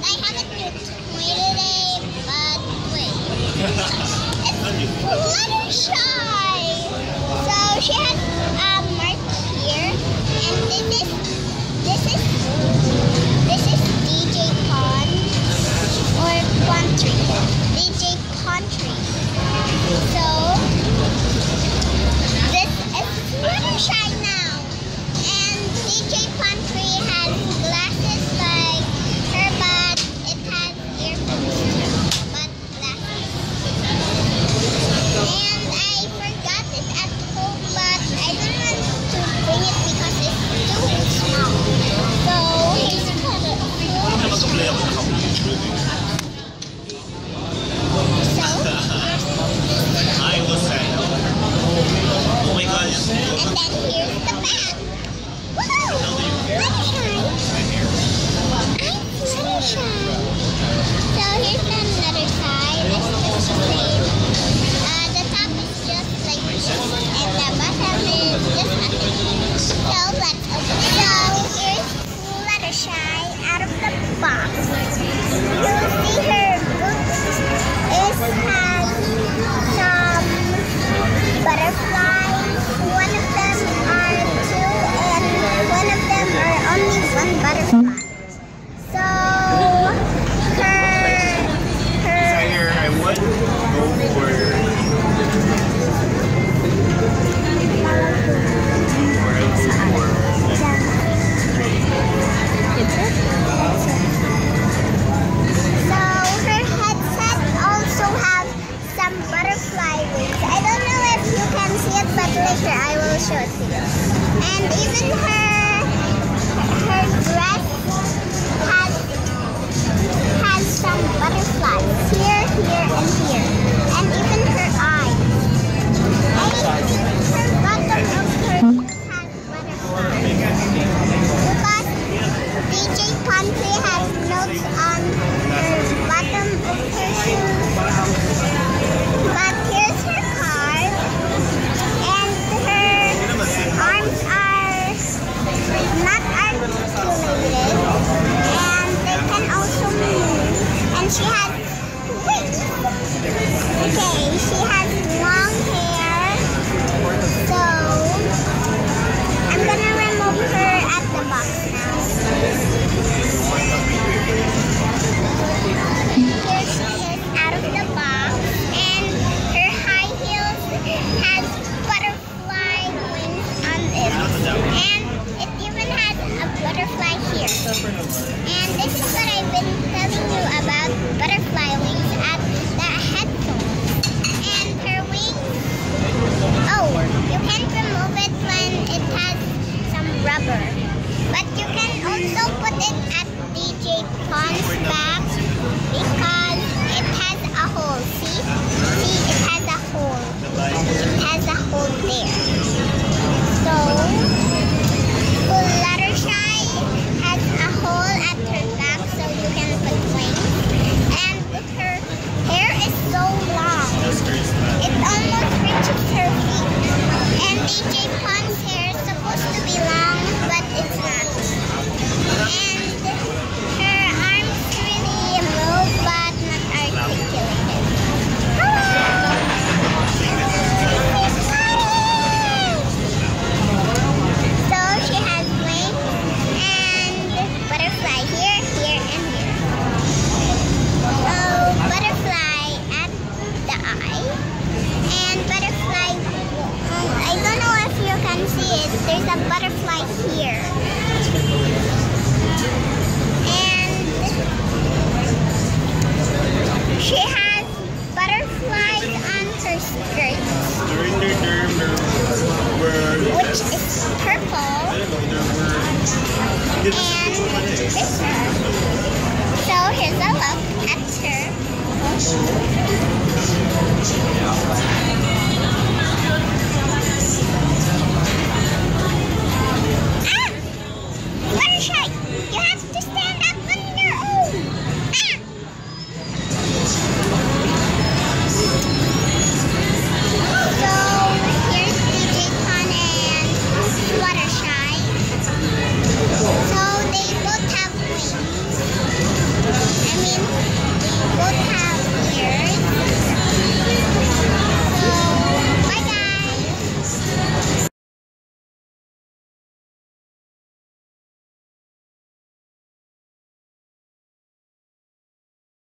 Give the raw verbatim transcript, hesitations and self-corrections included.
I haven't tweeted it, but wait. It's Fluttershy! So she has a mark here, and this is this is this is D J Con or Country. D J Country. So this is Fluttershy now, and D J Country has glasses like her, but it has earphones, but glasses. And I forgot it at home, but I don't want to bring it because it's too small. So here's I will say. Oh my God! And then here's the back. Woohoo! Fluttershy! I'm Fluttershy! So here's another side. It's just the same. Uh, the top is just like this, and the bottom is just nothing. So let's open it. So here's Fluttershy out of the box. You'll see her boots is has some butterflies. One of them are two, and one of them are only one butterfly. So her her Here, I would go for So her headset also have some butterfly wings. I don't know if you can see it, but later I will show it to you. And even her her dress has has some butterflies here, here, and here, and even her eyes. And even her bottom of her shoes has butterflies. Because D J Country has notes on her bottom of her shoes. But here's her card, and her arms are not articulated, and they can also move. And she has wings. Okay, she has long hair. So I'm gonna remove her at the box now. Here she is out of the box, and her high heels has butterfly wings on it, and it even has a butterfly here. And this is what I've been telling you about butterfly wings at the headphones. And her wings, oh, you can't remove it when it has some rubber, but you can also put it at D J Con's back because it has a hole. See? See, it has a hole. It has a hole there. So, Fluttershy has a hole at her back so you can put wings. And her hair is so long. It almost reaches her feet. And D J Con's hair is supposed to be long, but it's not. And her arms really move, but not articulated. So she has wings and butterfly here, here, and here. So butterfly at the eye, and butterfly. Um, I don't know if you can see it. There's a butterfly here. She has butterflies on her skirt, which is purple, and this one. So here's a look at her.